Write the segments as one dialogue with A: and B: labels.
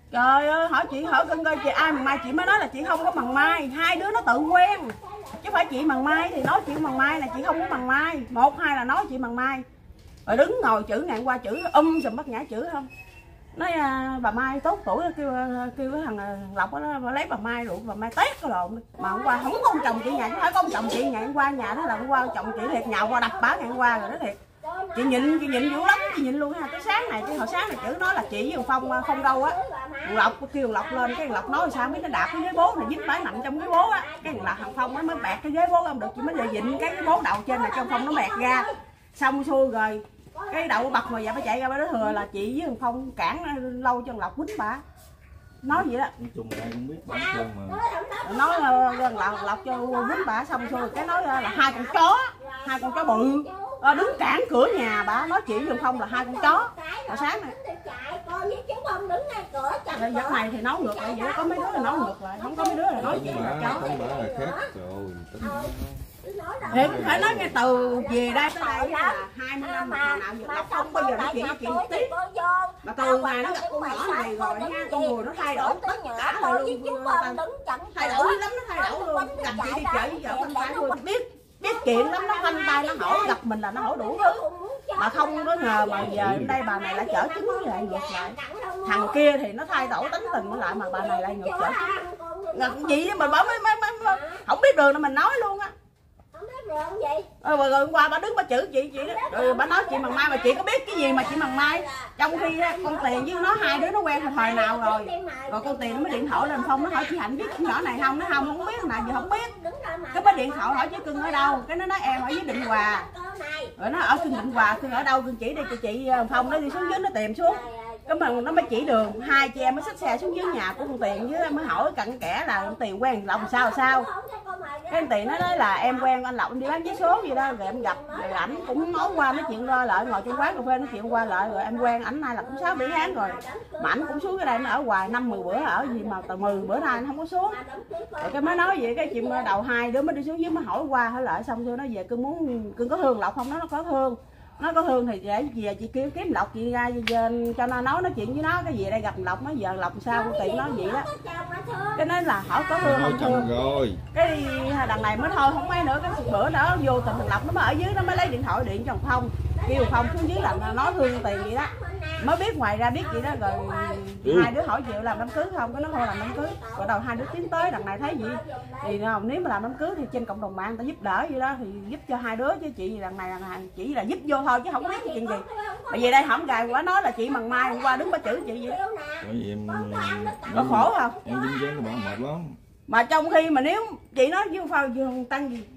A: Trời ơi, hỏi chị, hỏi cưng coi chị ai mằng mai, chị mới nói là chị không có mằng mai. Hai đứa nó tự quen, chứ phải chị mằng mai thì nói chị mằng mai là chị không có mằng mai. Một hai là nói chị mằng mai. Rồi đứng ngồi chữ ngày qua chữ sùm bắt nhã chữ không. Nói bà Mai tốt tuổi, kêu cái thằng Lộc đó lấy bà Mai rồi bà Mai tét cái lộn. Mà hôm qua không có ông chồng chị nhà, chứ phải có ông chồng chị ngày hôm qua nhà đó là hôm qua chồng chị thiệt nhào qua đập bá ngày hôm qua rồi đó thiệt. Chị nhịn dữ lắm, chị nhịn luôn ha. Tới sáng này, cái hồi sáng này chữ nói là chị với thằng Phong không đâu á. Thằng Lộc kêu thằng Lộc lên, cái thằng Lộc nói sao biết nó đạp cái ghế bố này dính bãi nằm trong ghế bố á. Cái thằng Phong mới bẹt cái ghế bố không được, chị mới dịnh cái bố đầu trên này cho Phong nó bẹt ra. Xong xuôi rồi cái đậu bật mà giờ phải chạy ra bên đó thừa là chị với thằng Phong cản lâu cho thằng Lộc quýnh bà. Nói vậy đó.
B: Nói chung là ai cũng biết bản thân mà.
A: Nói Lộc cho quýnh bà xong xuôi cái nói là hai con chó bự đứng cản cửa nhà bà, nói chị với thằng Phong là hai con chó. Hồi sáng này giấc này thì nói ngược lại vậy, có mấy đứa là nói ngược lại, không có mấy đứa là nói chị là chó.
B: Không phải là khác rồi.
A: Thì phải nói ngay từ về đây tới đây là 20 năm mà nào giờ Lộc không bao giờ nói chuyện với chị một tí. Mà từ ngày nó gặp con nhỏ này rồi nha, con người nó thay đổi tất cả rồi luôn. Thay đổi lắm, nó thay đổi luôn. Gặp chị đi chợ với vợ con trai thôi, biết chuyện lắm, nó khoanh tay nó hỏi, gặp mình là nó hỏi đủ thứ. Mà không có ngờ mà giờ ở đây bà này lại chở trứng lại ngược lại. Thằng kia thì nó thay đổi tính tình nó lại mà bà này lại ngược chở trứng. Gì mà bà mới không biết đường là mình nói luôn á. Rồi hôm qua bà đứng bà chửi chị đó. Rồi bà nói chị mằng mai mà chị có biết cái gì mà chị mằng mai. Trong khi con Tiền với nó hai đứa nó quen thời nào rồi. Rồi con Tiền nó mới điện thoại lên Phong, nó hỏi chị Hạnh biết con nhỏ này không, nó không biết nào giờ không biết. Cái mới điện thoại hỏi chứ cưng ở đâu, cái nó nói em ở dưới Định Hòa. Rồi nó ở trên Định Hòa, cưng ở đâu cưng chỉ đi cho chị. Phong nó đi xuống dưới nó tìm xuống. Cái mà nó mới chỉ đường, hai chị em mới xách xe xuống dưới nhà của con Tiền, với mới hỏi cặn kẽ là con Tiền quen Lộc sao. Cái Tiền nó nói là em quen anh Lộc, em đi bán vé số gì đó, rồi em gặp, rồi ảnh cũng nói qua nói chuyện lại, ngồi trong quán cà phê nói chuyện qua lại, rồi em quen ảnh nay là cũng 6-7 tháng rồi. Mà ảnh cũng xuống cái đây nó ở hoài 5-10 bữa ở gì mà từ 10 bữa nay nó không có xuống. Rồi cái mới nói vậy, cái chuyện đầu hai đứa mới đi xuống dưới mới hỏi qua hỏi lại, xong rồi nó về cưng có thương Lộc không, nó có thương. Nó có thương thì để về chị kêu kiếm Lộc chị ra cho nó nói chuyện với nó, cái gì đây gặp Lộc nó giờ Lộc sao con Tiền nói vậy đó. Cái nói là hỏi có thương không thương
B: rồi.
A: Cái đằng này mới thôi không mấy nữa, cái bữa đó vô tình thằng Lộc nó mới ở dưới nó mới lấy điện thoại điện cho thằng Phong, kêu Phong xuống dưới là nói thương Tiền vậy đó. Mới biết ngoài ra biết vậy đó. Rồi hai đứa hỏi chịu làm đám cưới không, cái nó thôi làm đám cưới. Rồi đầu hai đứa tiến tới đằng này thấy gì thì nếu mà làm đám cưới thì trên cộng đồng mạng ta giúp đỡ vậy đó thì giúp cho hai đứa, chứ chị đằng này chỉ là giúp vô thôi chứ không có biết cái chuyện gì. Mà về đây hổng gài quá nói là chị mằng mai hôm qua đứng bà chửi chị vậy.
B: Bởi vì em
A: có khổ không?
B: Em dính dáng các bạn mệt lắm.
A: Mà trong khi mà nếu chị nói với Phong Dương Tăng gì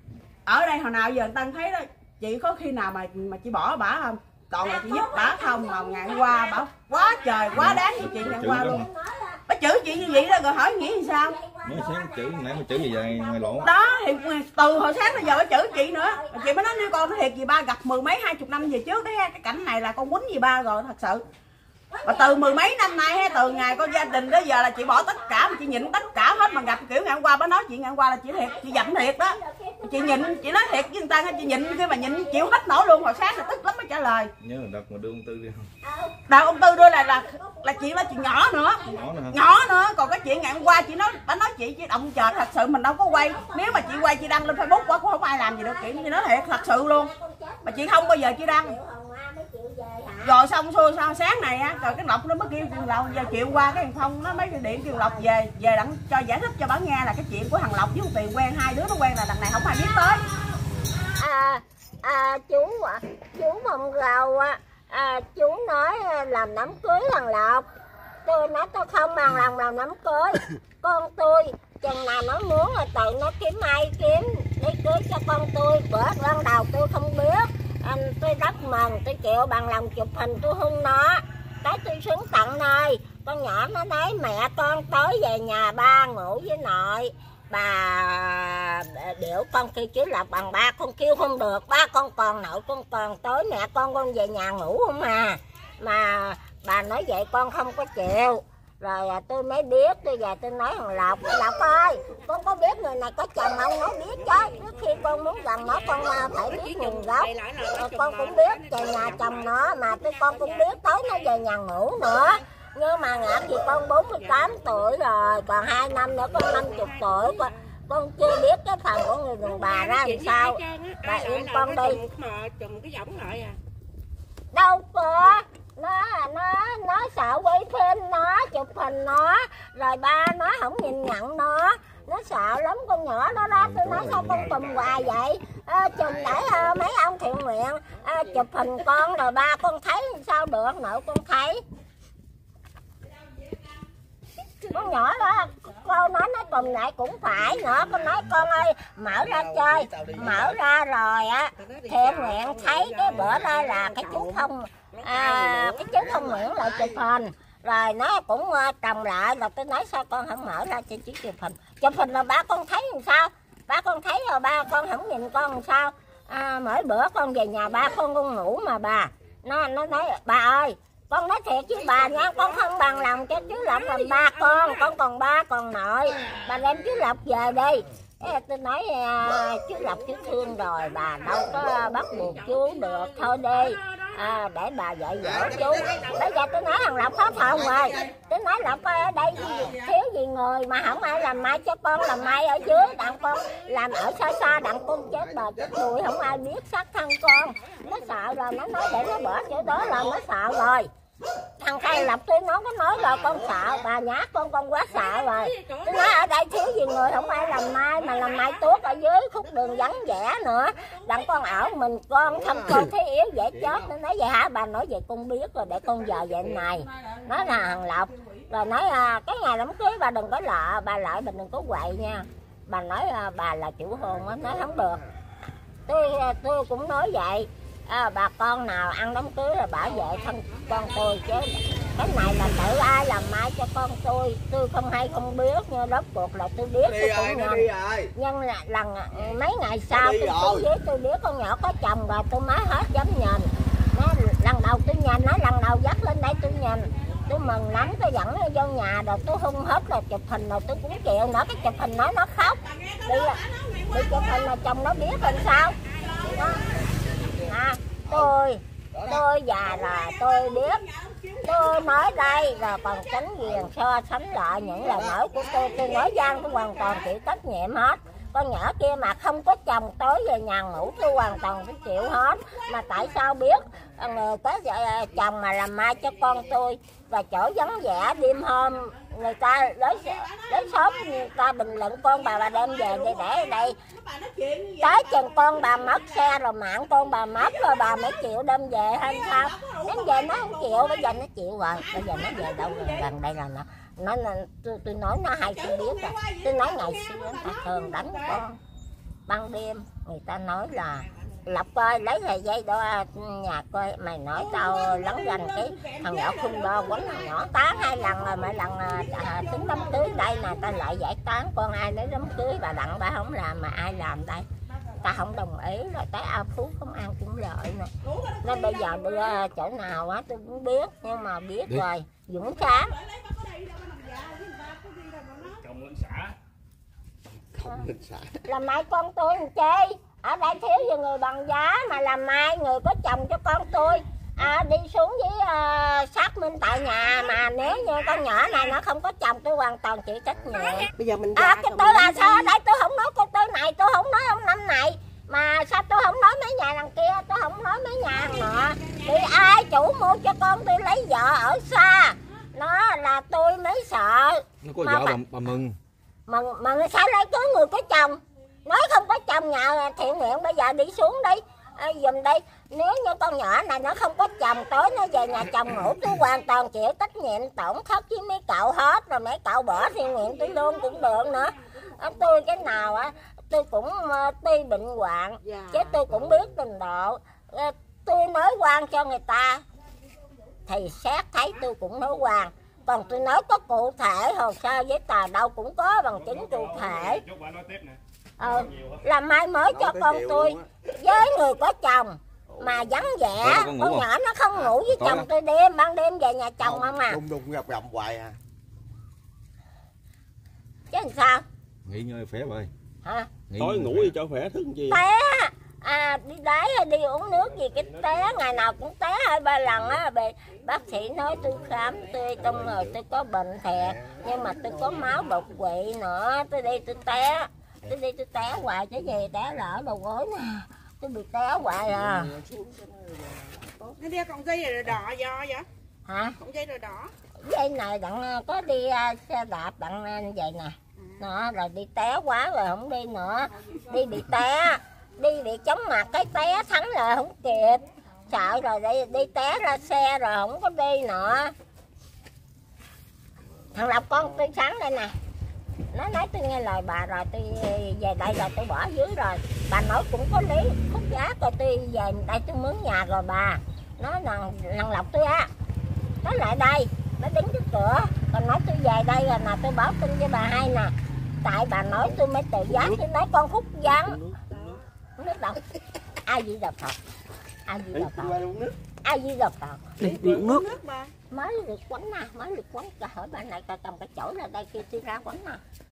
A: ở đây hồi nào giờ Tăng thấy đó, chị có khi nào mà chị bỏ bả không? Còn là chị giúp bả không, mà ngày qua bả quá trời quá đáng với chị ngày qua luôn. Bả chửi chị như vậy đó, rồi hỏi nghĩ thì sao?
B: Mới sáng chửi nãy mà chửi gì vậy ngoài lộn.
A: Đó thì từ hồi sáng tới giờ bả chửi chị nữa. Chị mới nói nếu con nó thiệt gì ba gặp 10 mấy 20 năm về trước đấy, cái cảnh này là con quýnh gì ba rồi thật sự. Mà từ 10 mấy năm nay từ ngày con gia đình tới giờ là chị bỏ tất cả, mà chị nhịn tất cả hết. Mà gặp kiểu ngày hôm qua bả nói chị ngày hôm qua là chị thiệt, chị giận thiệt đó. Chị nhịn, chị nói thiệt với người ta, chị nhịn khi mà nhịn chịu hết nổi luôn. Hồi sáng là tức lắm mới trả lời.
B: Nhớ là đặt mà đưa ông Tư đi không?
A: Đặt ông Tư đưa là chị nói chị nhỏ nữa. Nhỏ nữa. Còn cái chuyện ngày hôm qua chị nói, bả nói chị động trời, thật sự mình đâu có quay. Nếu mà chị quay chị đăng lên Facebook quá cũng không ai làm gì được, kiểu chị nói thiệt thật sự luôn. Mà chị không bao giờ chị đăng. Rồi xong xuôi sao sáng này á, rồi cái Lộc nó mới kêu Lộc giờ chịu qua cái thằng Phong nó mới điện kêu Lộc về đặng cho giải thích cho bà nghe là cái chuyện của thằng Lộc với con Tiền quen, hai đứa nó quen là đằng này không ai biết tới.
C: Chú Mộng Gầu chú nói làm đám cưới thằng Lộc. Tôi nói tôi không bằng lòng làm đám cưới. Con tôi chừng nào nó muốn là tự nó kiếm ai kiếm để cưới cho con tôi. Bữa lần đầu tôi không biết. Tôi rất mừng, tôi chịu bằng lòng chụp hình tôi hôn nó. Cái tôi xuống tận nơi, con nhỏ nó nói mẹ con tối về nhà ba ngủ với nội. Bà điệu con kêu chứ là bằng ba con kêu không được, ba con còn nội con còn tối mẹ con về nhà ngủ không à. Mà bà nói vậy con không có chịu. Rồi tôi mới biết, tôi về tôi nói thằng Lộc ơi, con có biết người này có chồng không? Nó biết chứ, trước khi con muốn gần nó con phải biết nguồn gốc. Con cũng biết về nhà chồng nó, mà con cũng biết tối nó về nhà ngủ nữa. Nhưng mà ngã thì con 48 tuổi rồi, còn 2 năm nữa con 50 tuổi. Con chưa biết cái phần của người đàn bà ra làm sao. Bà yên con đi.
D: Chùm cái võng lại à.
C: Đâu có. Nó sợ quay phim nó, chụp hình nó, rồi ba nó không nhìn nhận nó sợ lắm. Con nhỏ đó đó, tôi nói sao con tùm hoài vậy. Chùm để mấy ông thiện nguyện chụp hình con, rồi ba con thấy sao được, nội con thấy. Con nhỏ đó, cô nói nó tùm lại cũng phải nữa. Con nói con ơi, mở ra chơi, mở ra rồi á, thiện nguyện thấy cái bữa đó là cái chú không Nguyễn lại chụp hình, rồi nó cũng trồng lại, rồi tôi nói sao con không mở ra cho chú chụp hình là ba con thấy làm sao, ba con thấy rồi ba con không nhìn con làm sao. Mỗi bữa con về nhà ba con ngủ mà bà nó nói bà ơi, con nói thiệt với bà nha, con không bằng lòng cho chú Lộc làm ba con còn ba còn nội, bà đem chú Lộc về đi. Tôi nói chú Lộc chú thương rồi, bà đâu có bắt buộc chú được, thôi đi. Để bà dạy dỗ chú. Bây giờ tôi nói thằng Lộc hết hồn rồi. Tôi nói Lộc ở đây thiếu gì người mà không ai làm mai cho con, làm mai ở dưới, đặng con làm ở xa đặng con chết bờ chết đuôi, không ai biết xác thân con. Nó sợ rồi, nó nói để nó bỏ chỗ đó là nó sợ rồi. Thằng Khai Lập tôi nó có nói rồi, con sợ bà nhát con quá sợ rồi. Tôi nói ở đây thiếu gì người, không ai làm mai, mà làm mai tuốt ở dưới khúc đường vắng vẻ nữa, đặng con ở mình con thăm con thấy yếu dễ chết. Nó nói vậy hả? Bà nói vậy con biết rồi, để con giờ vậy này. Nói là thằng Lộc rồi nói cái ngày đám cưới bà đừng có lợ, bà lại bà đừng có quậy nha. Bà nói bà là chủ hôn á, nói không được. Tôi cũng nói vậy. Bà con nào ăn đám cưới là bảo vệ thân con tôi, chứ cái này là tự ai làm mai cho con tôi không hay không biết, nhưng rốt cuộc là tôi biết. Tôi cũng nhận. Nhưng là lần mấy ngày sau tôi biết con nhỏ có chồng rồi, tôi mới hết dám nhìn. Lần đầu tôi nhìn, nó lần đầu dắt lên đây tôi nhìn, tôi mừng lắm. Tôi dẫn nó vô nhà rồi tôi hung hết rồi chụp hình rồi tôi cũng chịu nữa. Cái chụp hình nó khóc đi chụp hình là chồng nó biết làm sao đó. Tôi già rồi tôi biết. Tôi nói đây rồi còn tránh quyền so sánh lại những lời nói của tôi nói gian tôi hoàn toàn chịu trách nhiệm hết. Con nhỏ kia mà không có chồng tối về nhà ngủ tôi hoàn toàn phải chịu hết. Mà tại sao biết người có chồng mà làm mai cho con tôi, và chỗ vắng vẻ đêm hôm người ta đến sớm người ta bình luận con bà đem về để ở đây. Tới chừng con bà mất xe rồi mạng con bà mất rồi bà mới chịu đem về hay sao? Đến về nó không chịu, bây giờ nó chịu rồi. Bây giờ nó về đâu gần đây là nó tôi nói nó hay tôi biết rồi. Tôi nói ngày xưa người ta thường đánh con ban đêm, người ta nói là Lộc ơi lấy thầy dây đo nhà coi, mày nói tao lấn ranh cái thằng nhỏ khung đo quánh thằng nhỏ tán 2 lần rồi, mỗi lần tính đám cưới đây nè ta lại giải tán con. Ai nói đám cưới bà Đặng bà không làm mà ai làm đây, ta không đồng ý. Rồi tới A Phú Công An cũng lợi nè, nên bây giờ đưa chỗ nào á tôi cũng biết, nhưng mà biết rồi Dũng Sáng làm mai con tôi làm chi. Ở đây thiếu gì người bằng giá mà làm mai người có chồng cho con tôi đi xuống với xác minh tại nhà. Mà nếu như con nhỏ này nó không có chồng tôi hoàn toàn chịu trách nhiệm.
D: Bây giờ mình
C: cái tôi là sao ở đây tôi không nói cô tư này, tôi không nói ông năm này, mà sao tôi không nói mấy nhà đằng kia, tôi không nói mấy nhà thằng nọ. Thì ai chủ mua cho con tôi lấy vợ ở xa, nó là tôi mới sợ.
B: Nó có vợ bà mừng.
C: Mà sao lại có người có chồng? Nói không có chồng nhà thiện nguyện bây giờ đi xuống đi dùm đi. Nếu như con nhỏ này nó không có chồng, tối nó về nhà chồng ngủ, tôi hoàn toàn chịu trách nhiệm tổn thất với mấy cậu hết. Rồi mấy cậu bỏ thiện nguyện tôi luôn cũng được nữa. Tôi cái nào tôi cũng tuy bệnh hoạn chứ tôi cũng biết trình độ. Tôi nói quan cho người ta thì xét thấy tôi cũng nói quan. Còn tôi nói có cụ thể hồ sơ giấy tờ đâu cũng có bằng chứng cụ thể. Làm mai mới cho con tôi với người có chồng mà vắng vẻ. Con nhỏ nó không ngủ với chồng tôi đêm, ban đêm về nhà chồng không à.
E: Đung gặp hoài à.
C: Chứ làm sao?
B: Nghỉ ngơi khỏe rồi.
C: Hả?
E: Tối ngủ đi cho khỏe thức gì.
C: Té đi đáy đi uống nước gì cái té, ngày nào cũng té 2-3 lần á. Bác sĩ nói tôi khám tôi trong người tôi có bệnh thiệt, nhưng mà tôi có máu đột quỵ nữa. Tôi đi tôi té hoài chứ gì, té lỡ đầu gối nè, tôi bị té hoài à.
D: Nó đeo con dây rồi đỏ do vậy
C: Hả?
D: con dây rồi đỏ
C: Dây này đặng có đi xe đạp đặng vậy nè, nó rồi đi té quá rồi không đi nữa, đi bị té, đi bị chóng mặt cái té thắng lại không kịp, sợ rồi đi té ra xe rồi không có đi nữa. Thằng Lộc con tôi sáng đây nè, nó nói tôi nghe lời bà rồi, tôi về đây rồi tôi bỏ dưới rồi, bà nói cũng có lý, khúc giá rồi tôi về đây tôi mướn nhà rồi bà. Nó thằng Lộc tôi á, nó lại đây, nó đứng trước cửa, còn nói tôi về đây rồi nè, tôi báo tin với bà hai nè, tại bà nói tôi mới tự giác, tôi nói con Phúc Văn, nước đâu, ai gì đọc Phật, ai gì đọc Phật, ai gì đọc Phật,
D: đi uống nước mà
C: mới được quánh nè, mới được quánh, hỏi bà này cầm cái chổi ra đây kia tôi ra quánh nè.